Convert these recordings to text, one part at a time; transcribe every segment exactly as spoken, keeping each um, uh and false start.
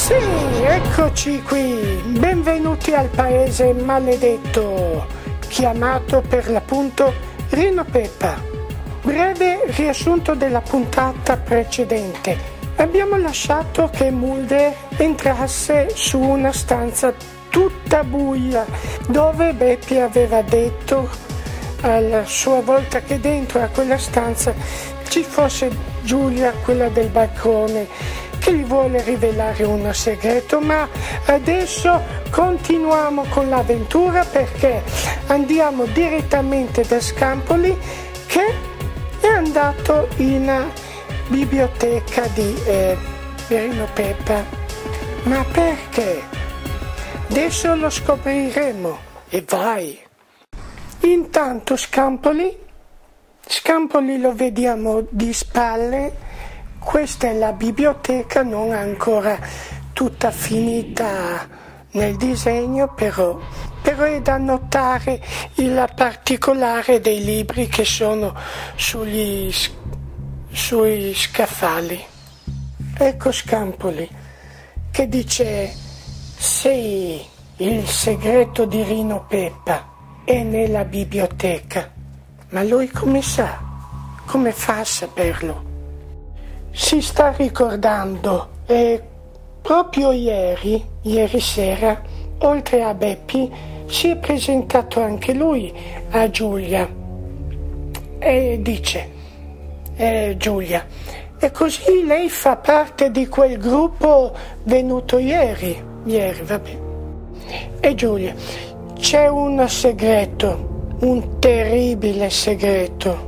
Sì, eccoci qui, benvenuti al paese maledetto, chiamato per l'appunto Rino Peppa. Breve riassunto della puntata precedente. Abbiamo lasciato che Mulder entrasse su una stanza tutta buia, dove Beppy aveva detto alla sua volta che dentro a quella stanza ci fosse Giulia, quella del balcone, che gli vuole rivelare un segreto. Ma adesso continuiamo con l'avventura, perché andiamo direttamente da Scampoli, che è andato in biblioteca di eh, Rino Peppa. Ma perché? Adesso lo scopriremo, e vai! Intanto Scampoli, Scampoli lo vediamo di spalle. Questa è la biblioteca, non ancora tutta finita nel disegno, però, però è da notare il particolare dei libri che sono sugli, sui scaffali. Ecco Scampoli che dice: sì, il segreto di Rino Peppa è nella biblioteca. Ma lui come sa? Come fa a saperlo? Si sta ricordando, e proprio ieri, ieri sera, oltre a Beppy, si è presentato anche lui a Giulia e dice, eh, Giulia, e così lei fa parte di quel gruppo venuto ieri, ieri, vabbè. E Giulia, c'è un segreto, un terribile segreto.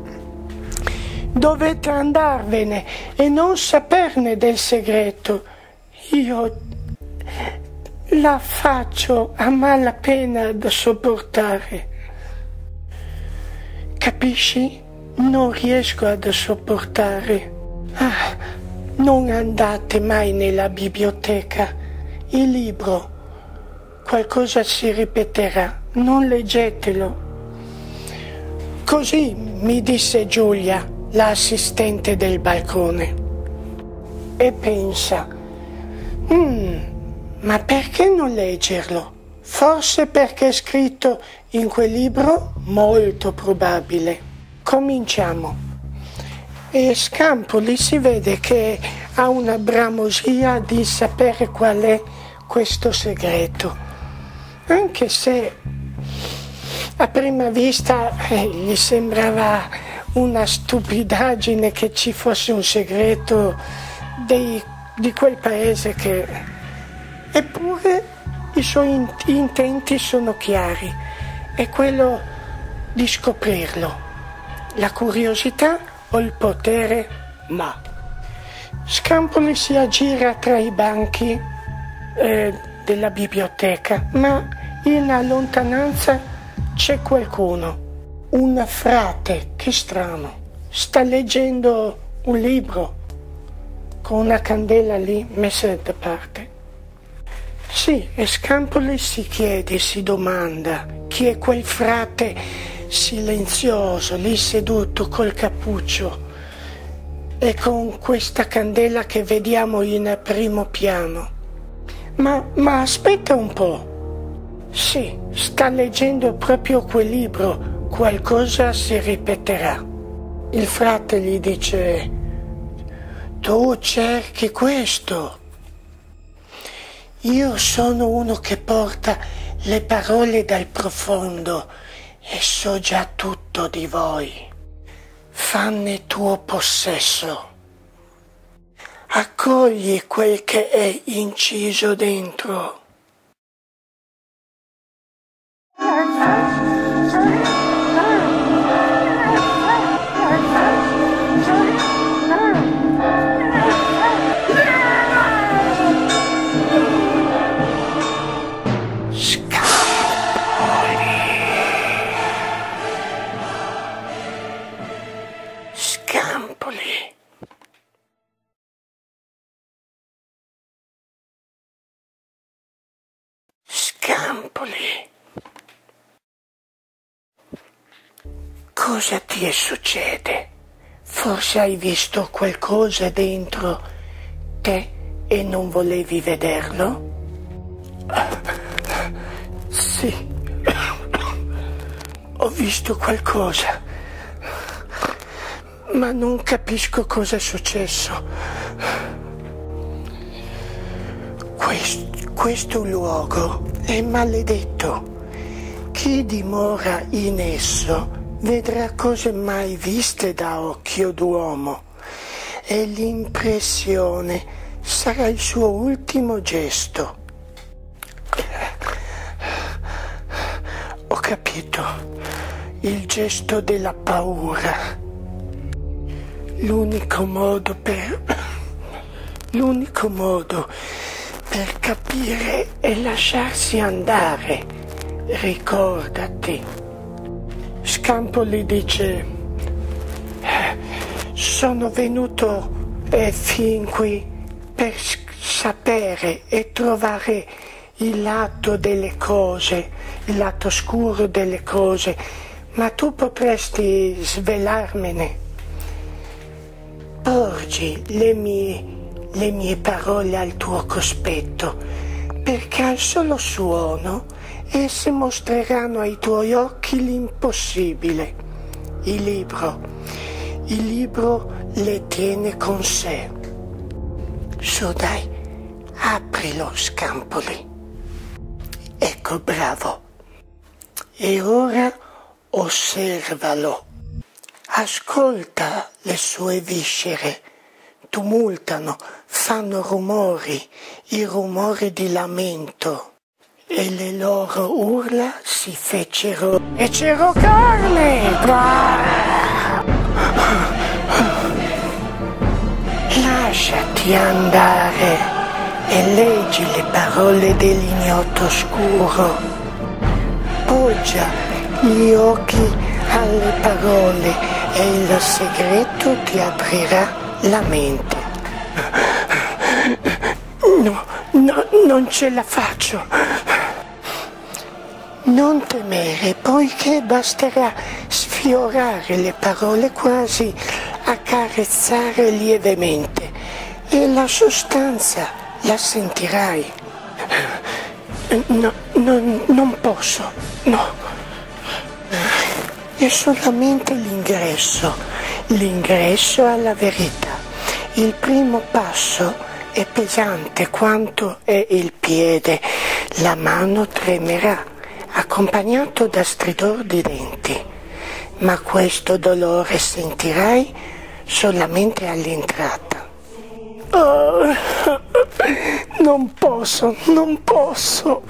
Dovete andarvene e non saperne del segreto. Io la faccio a malapena da sopportare. Capisci? Non riesco ad sopportare. Ah, non andate mai nella biblioteca. Il libro, qualcosa si ripeterà. Non leggetelo. Così mi disse Giulia, l'assistente del balcone, e pensa, mm, ma perché non leggerlo? Forse perché è scritto in quel libro? Molto probabile. Cominciamo. E Scampoli si vede che ha una bramosia di sapere qual è questo segreto, anche se a prima vista eh, gli sembrava una stupidaggine che ci fosse un segreto dei, di quel paese, che eppure i suoi intenti sono chiari, è quello di scoprirlo. La curiosità o il potere? Ma Scampoli si aggira tra i banchi eh, della biblioteca, ma in lontananza c'è qualcuno. Un frate, che strano, sta leggendo un libro con una candela lì messa da parte. Sì, e Scampoli si chiede, si domanda chi è quel frate silenzioso lì seduto col cappuccio e con questa candela che vediamo in primo piano. Ma, ma aspetta un po'. Sì, sta leggendo proprio quel libro. Qualcosa si ripeterà. Il frate gli dice: tu cerchi questo. Io sono uno che porta le parole dal profondo e so già tutto di voi. Fanne tuo possesso. Accogli quel che è inciso dentro. Scampoli. Scampoli. Cosa ti succede? Forse hai visto qualcosa dentro te e non volevi vederlo? Sì, ho visto qualcosa, ma non capisco cosa è successo. Questo, questo luogo è maledetto. Chi dimora in esso vedrà cose mai viste da occhio d'uomo e l'impressione sarà il suo ultimo gesto. Ho capito, il gesto della paura. L'unico modo per... l'unico modo per capire è lasciarsi andare. Ricordati. Scampoli dice: sono venuto eh, fin qui per sapere e trovare il lato delle cose, il lato scuro delle cose, ma tu potresti svelarmene. Porgi le mie, le mie parole al tuo cospetto, perché al solo suono esse mostreranno ai tuoi occhi l'impossibile. Il libro, il libro le tiene con sé. Su dai, aprilo, Scampoli. Ecco, bravo. E ora osservalo. Ascolta le sue viscere. Tumultano, fanno rumori, i rumori di lamento. E le loro urla si fecero. E c'ero carne! Lasciati andare e leggi le parole dell'ignoto scuro. Poggia gli occhi alle parole e il segreto ti aprirà la mente. No, no, non ce la faccio. Non temere, poiché basterà sfiorare le parole, quasi accarezzare lievemente, e la sostanza la sentirai. No, no, non posso, no. È solamente l'ingresso, l'ingresso alla verità. Il primo passo è pesante quanto è il piede, la mano tremerà, accompagnato da stridor di denti, ma questo dolore sentirai solamente all'entrata. Oh, non posso, non posso.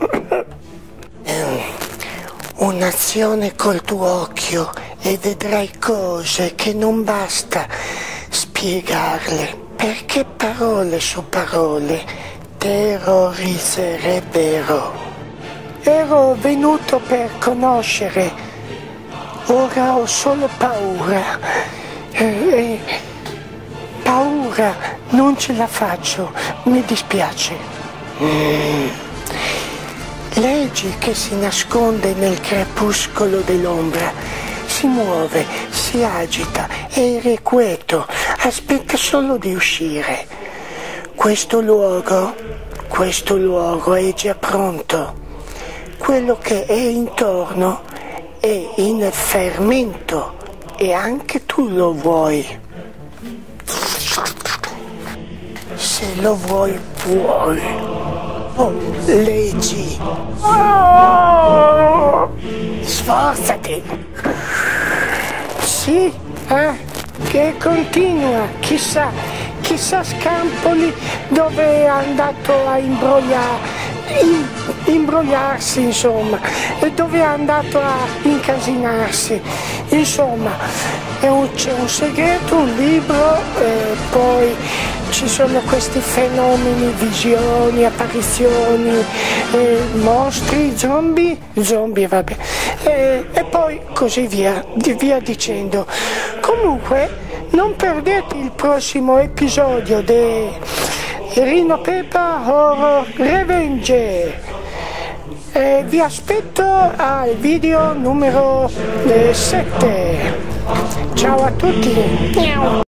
Un'azione col tuo occhio e vedrai cose che non basta spiegarle, perché parole su parole terrorizzerebbero. Ero venuto per conoscere, ora ho solo paura. Eh, eh, paura, non ce la faccio, mi dispiace. Mm. Leggi che si nasconde nel crepuscolo dell'ombra, si muove, si agita, è irrequieto, aspetta solo di uscire. Questo luogo, questo luogo è già pronto. Quello che è intorno è in fermento e anche tu lo vuoi. Se lo vuoi, puoi. Oh, leggi. Oh, sforzati. Sì, eh, che continua, chissà, chissà Scampoli dove è andato a imbrogliare. In, imbrogliarsi, insomma, e dove è andato a incasinarsi, insomma, è un, c'è un segreto, un libro, e poi ci sono questi fenomeni, visioni, apparizioni, eh, mostri, zombie, zombie, vabbè, e, e poi così via, via dicendo. Comunque, non perdete il prossimo episodio di Rino Peppa Horror Revenge. Eh, vi aspetto al video numero sette. Ciao a tutti.